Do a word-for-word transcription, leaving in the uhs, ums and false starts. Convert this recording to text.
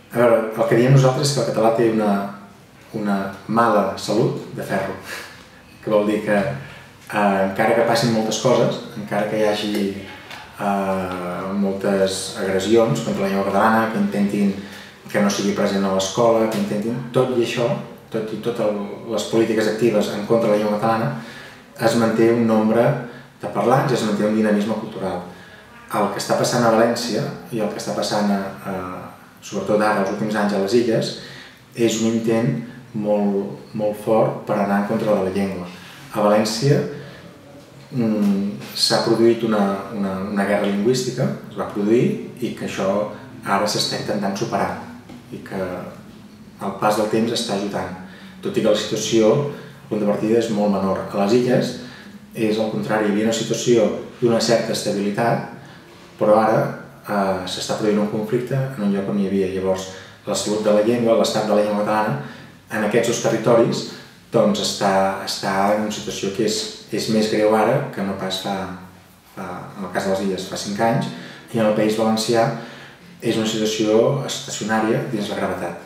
A veure, el que diem nosaltres és que el català té una, una mala salut de ferro, que vol dir que eh, encara que passin moltes coses, encara que hi hagi eh, moltes agressions contra la llengua catalana, que intentin que no sigui present a l'escola, que intentin tot i això, tot i totes les polítiques actives en contra de la llengua catalana, es manté un nombre de parlants i es manté un dinamisme cultural. El que està passant a València i el que està passant, a, a, sobretot ara, els últims anys a les Illes, és un intent molt, molt fort per anar en contra de la llengua. A València mm, s'ha produït una, una, una guerra lingüística, es va produir, i que això ara s'està intentant superar i que el pas del temps està ajudant, tot i que la situació, el punt de partida, és molt menor. A les Illes és al contrari, hi havia una situació d'una certa estabilitat, però ara eh, s'està produint un conflicte en un lloc on hi havia. Llavors, la salut de la llengua, l'estat de la llengua catalana, en aquests dos territoris, doncs està, està en una situació que és, és més greu ara que no pas fa, fa, en el cas de les Illes, fa cinc anys, i en el País Valencià és una situació estacionària dins la gravetat.